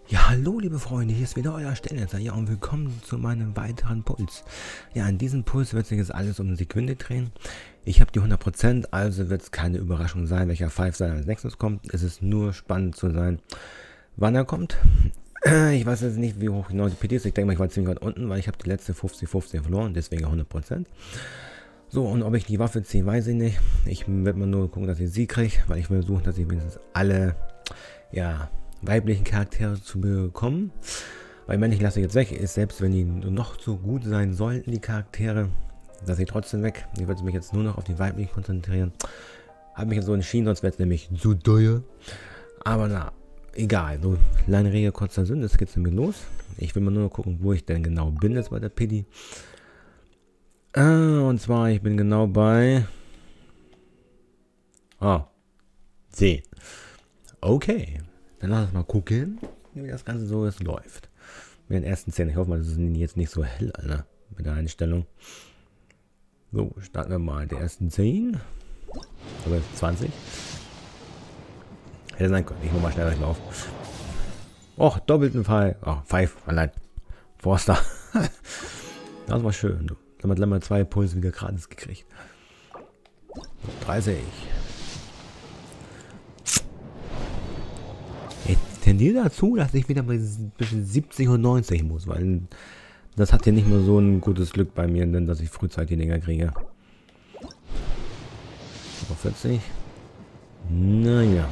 Ja, hallo liebe Freunde, hier ist wieder euer Stellnetzer. Ja, und willkommen zu meinem weiteren Puls. Ja, in diesem Puls wird sich jetzt alles um Sekunde drehen. Ich habe die 100%, also wird es keine Überraschung sein, welcher Five-Star als nächstes kommt. Es ist nur spannend zu sein, wann er kommt. Ich weiß jetzt nicht, wie hoch genau die PT ist. Ich denke mal, ich war ziemlich weit unten, weil ich habe die letzte 50-50 verloren, deswegen 100%. So, und ob ich die Waffe ziehe, weiß ich nicht. Ich werde mal nur gucken, dass ich sie kriege, weil ich will suchen, dass ich wenigstens alle, ja, weiblichen Charaktere zu bekommen. Weil ich meine, ich lasse jetzt weg, ist selbst wenn die noch so gut sein sollten, die Charaktere, lasse ich trotzdem weg. Ich werde mich jetzt nur noch auf die weiblichen konzentrieren. Habe mich jetzt so entschieden, sonst wäre es nämlich zu teuer. Aber na, egal. So, lange Rede, kurzer Sinn, jetzt geht es nämlich los. Ich will mal nur gucken, wo ich denn genau bin jetzt bei der Piddy. Und zwar, ich bin genau bei... C. Okay. Dann lass uns mal gucken, wie das Ganze so jetzt läuft. Mit den ersten 10. Ich hoffe mal, das ist jetzt nicht so hell, Alter, mit der Einstellung. So, starten wir mal die ersten 10. Oder 20. Hätte sein können. Ich mach mal schneller laufen. Och, doppelten Fall. Oh, 5, allein. Forster. Das war schön, du. Dann haben wir 2 Pulse wieder gratis gekriegt. So, 30. Ich tendiere dazu, dass ich wieder bei zwischen 70 und 90 muss, weil das hat ja nicht nur so ein gutes Glück bei mir, denn dass ich frühzeitig die Dinger kriege. Auf 40. Naja.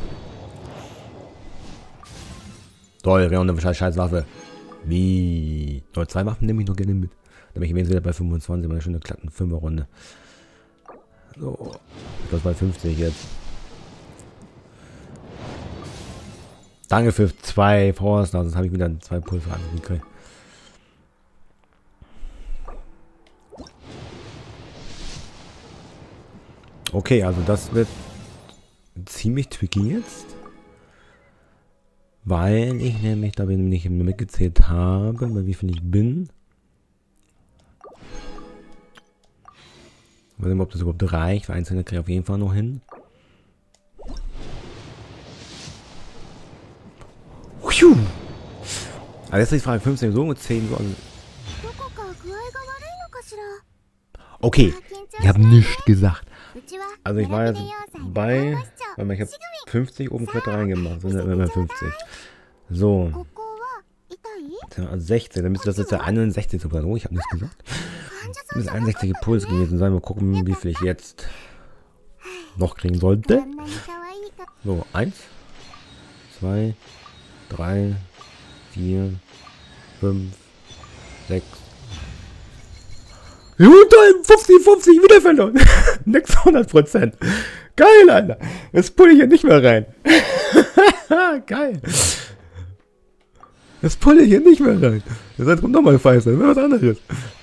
Toll, wir haben eine scheiß Waffe. Wie? Toll, 2 Waffen nehme ich noch gerne mit. Da bin ich wenigstens wieder bei 25, meine schöne glatten 5er Runde. So. Ich bin bei 50 jetzt. Danke für 2 Forster, sonst habe ich wieder 2 Pulver angekriegt. Okay, also das wird ziemlich tricky jetzt. Weil ich nämlich, da wir nicht mitgezählt habe, bei wie viel ich bin. Ich weiß nicht, ob das überhaupt reicht. Für Einzelne kriege ich auf jeden Fall noch hin. Also jetzt ist die Frage 15 so und 10 so. Okay, ich habe nichts gesagt. Also ich war jetzt bei, weil ich habe 50 oben Quette reingemacht, sind ja immer 50. So. Also 16, dann müsste das jetzt der 61 sogar. Oh, ich habe nichts gesagt. Das müsste 61 Puls gewesen sein. Mal gucken, wie viel ich jetzt noch kriegen sollte. So, 1, 2, 3, 4, 5, 6. Gut, 50 wieder verloren. 600%. Geil, Alter. Jetzt pulle ich hier nicht mehr rein. Geil. Jetzt pulle ich hier nicht mehr rein. Jetzt kommt nochmal Feiß, das wäre was anderes.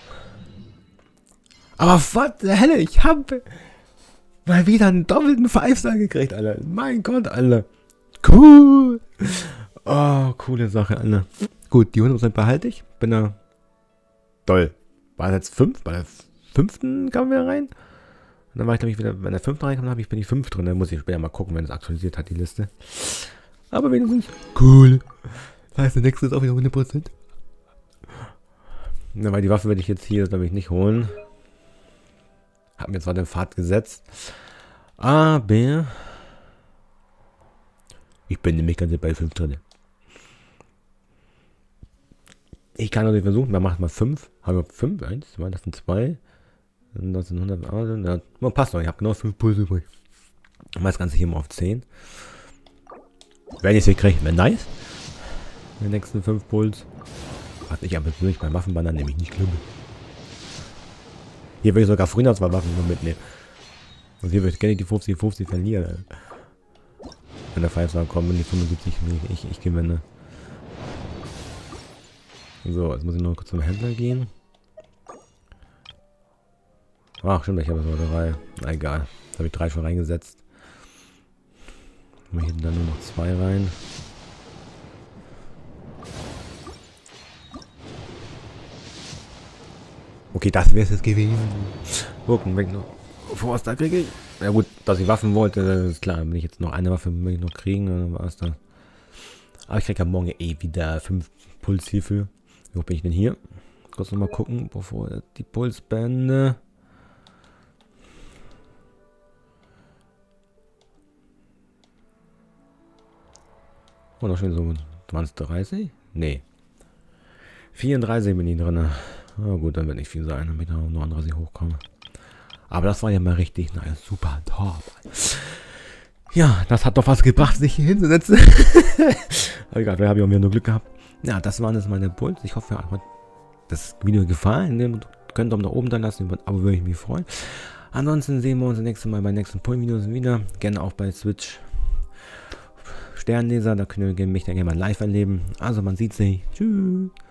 Aber was zur Hölle, ich habe mal wieder einen doppelten Five-Star gekriegt, Alter. Mein Gott, Alter. Cool. Oh, coole Sache, Alter. Gut, die 100% behalte ich. Bin da toll. War jetzt 5, bei der 5. kamen wir rein. Und dann war ich, glaube ich, wieder, wenn der 5. reinkam, bin ich 5 drin. Dann muss ich später mal gucken, wenn es aktualisiert hat, die Liste. Aber wenigstens cool. Das heißt, der nächste ist auch wieder 100%. Ja, weil die Waffe werde ich jetzt hier, glaube ich, nicht holen. Hab mir zwar den Pfad gesetzt. Aber ich bin nämlich ganz bei 5 drin. Ich kann natürlich versuchen, man macht mal 5. Haben wir 5? 1, 2, das sind 2. Das sind 100. Also, ja, passt doch, ich habe genau 5 Puls übrig. Und das Ganze hier mal auf 10. Wenn ich es kriege, wäre nice. Den nächsten 5 Puls. Was ich aber persönlich beim Waffenbanner nämlich nicht glaube. Hier würde ich sogar früher 2 Waffen nur mitnehmen. Und hier würde ich gerne die 50-50 verlieren. Wenn der 5 kommt und die 75 ich gewinne. So, jetzt muss ich noch kurz zum Händler gehen. Ach, stimmt, ich habe so 3. Na egal. Jetzt habe ich 3 schon reingesetzt. Hier dann nur noch 2 rein. Okay, das wäre es jetzt gewesen. Gucken, weg noch. Forster kriege ich. Ja gut, dass ich Waffen wollte, ist klar. Wenn ich jetzt noch eine Waffe noch kriegen, dann war es da. Aber ich kriege ja morgen eh wieder 5 Puls hierfür. Wie hoch bin ich denn hier? Kurz nochmal gucken, bevor die Pulsbände. Oh, noch schon so 20, 30? Nee. 34 bin ich drin. Na gut, dann wird nicht viel sein, damit ich noch 39 hochkomme. Aber das war ja mal richtig nice. Super top. Ja, das hat doch was gebracht, sich hier hinzusetzen. Aber egal, da habe ich auch wieder nur Glück gehabt. Ja, das waren jetzt meine Puls. Ich hoffe, euch hat das Video gefallen. Ihr könnt Daumen nach oben da lassen. Über ein Abo würde ich mich freuen. Ansonsten sehen wir uns das nächste Mal bei den nächsten Pull-Videos wieder. Gerne auch bei Switch. Sternleser, da könnt ihr mich dann gerne mal live erleben. Also man sieht sich. Tschüss.